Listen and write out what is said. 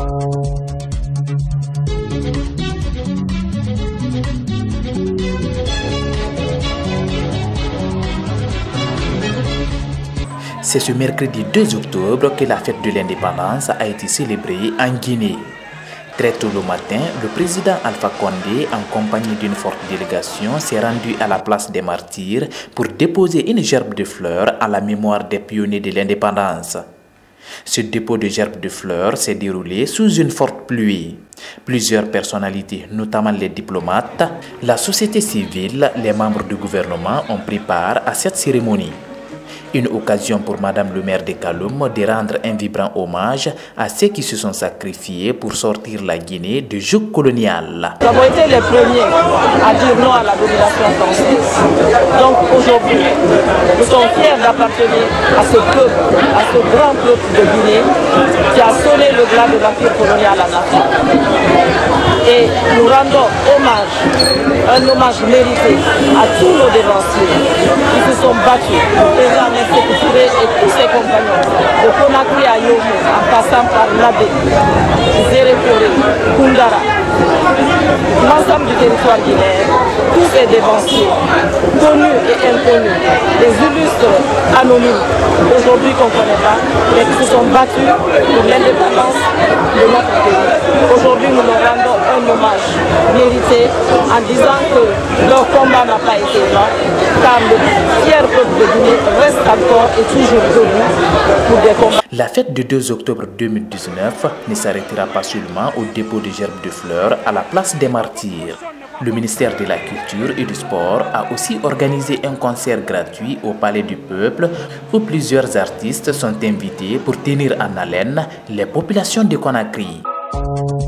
C'est ce mercredi 2 octobre que la fête de l'indépendance a été célébrée en Guinée. Très tôt le matin, le président Alpha Condé, en compagnie d'une forte délégation, s'est rendu à la place des Martyrs pour déposer une gerbe de fleurs à la mémoire des pionniers de l'indépendance. Ce dépôt de gerbes de fleurs s'est déroulé sous une forte pluie. Plusieurs personnalités, notamment les diplomates, la société civile, les membres du gouvernement ont pris part à cette cérémonie. Une occasion pour Madame le maire de Kaloum de rendre un vibrant hommage à ceux qui se sont sacrifiés pour sortir la Guinée du joug colonial. Nous avons été les premiers à dire non à la domination française. Donc aujourd'hui, nous sommes fiers d'appartenir à ce peuple, à ce grand peuple de Guinée qui a sonné le glas de l'empire colonial en Afrique. Et nous rendons hommage, un hommage mérité à tous nos dévanciers qui se sont battus pour préserver et tous ses compagnons, de Conakry à Yomo, en passant par Labé, Zérékoré, Koundara, l'ensemble du territoire guinéen, tous ces dévanciers, connus et inconnus, des illustres anonymes, aujourd'hui qu'on ne connaît pas, mais qui se sont battus pour l'indépendance de notre pays. Aujourd'hui, nous leur rendons un hommage mérité en disant que leur combat n'a pas été vain, car le fier peuple de Guinée reste encore et toujours debout pour des combats. La fête du 2 octobre 2019 ne s'arrêtera pas seulement au dépôt de gerbes de fleurs à la place des Martyrs. Le ministère de la Culture et du Sport a aussi organisé un concert gratuit au Palais du Peuple où plusieurs artistes sont invités pour tenir en haleine les populations de Conakry.